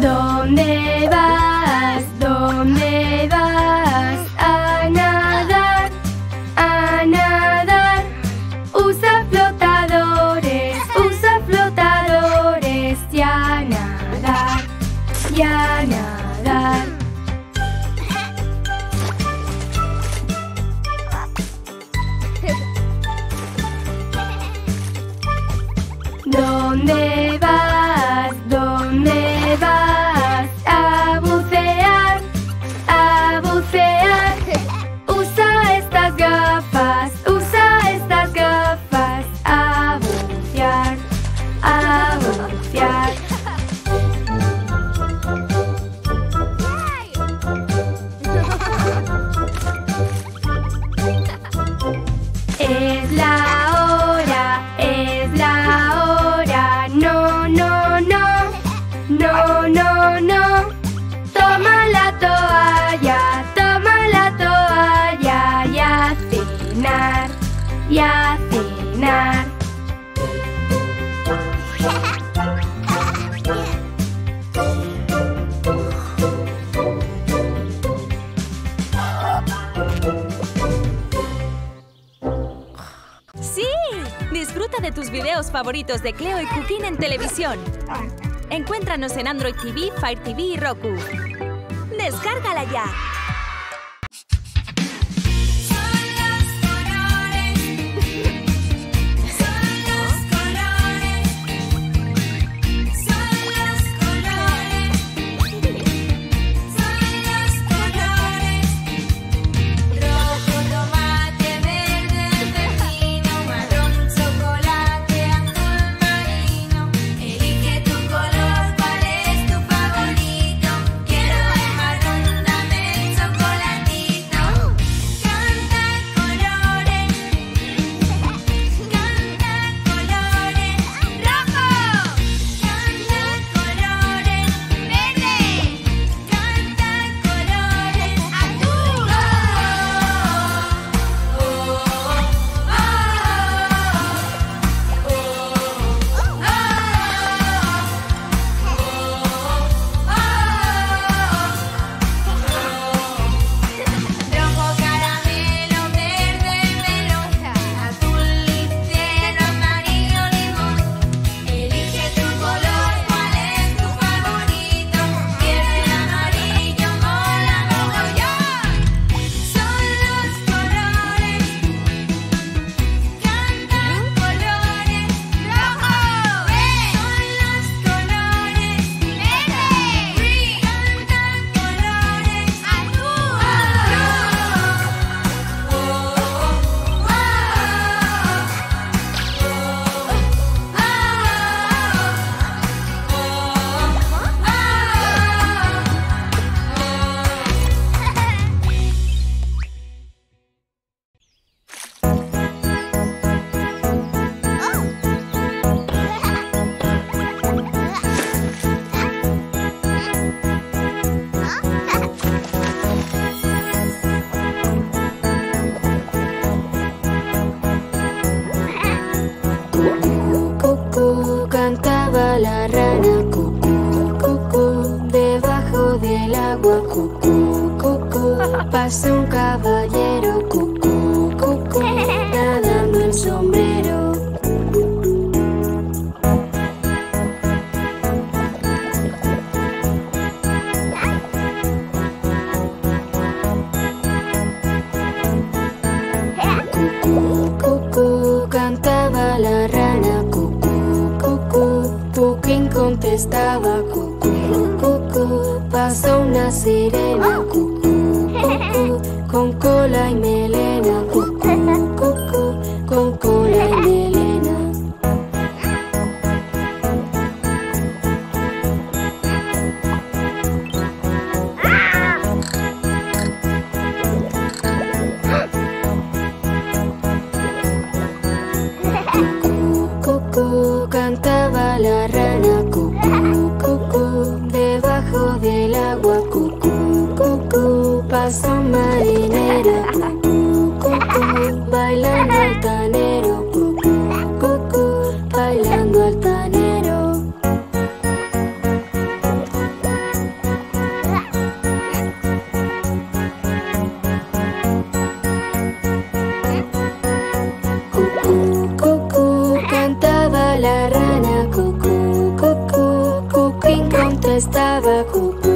¿Dónde vas? ¿Dónde vas? A nadar, a nadar. Usa flotadores y a nadar, y a nadar. ¿Dónde vas? ¿Dónde vas? A bucear, a bucear. Usa estas gafas a bucear, a bucear. Es la hora, es la hora. No, no, no, no, no, no. Toma la toalla y a cenar, y a cenar. ¡Sí! Disfruta de tus videos favoritos de Cleo y Cuquín en televisión. Encuéntranos en Android TV, Fire TV y Roku. ¡Descárgala ya! Pasa un caballero, cucú, cucú, nadando en sombrero. Cucú, cucú, cantaba la rana, cucú, cucú. Puquín contestaba, cucú, cucú. Pasa una sirena, cucú, con cola y melena, cucú, cucú, con cola y melena. Cucú, cucú, cantaba la rana, cucú, cucú. Debajo del agua, cucú, cucú. Pasa un marinero, cucú, cucú, bailando altanero, cucú, cucú, bailando altanero. cucú.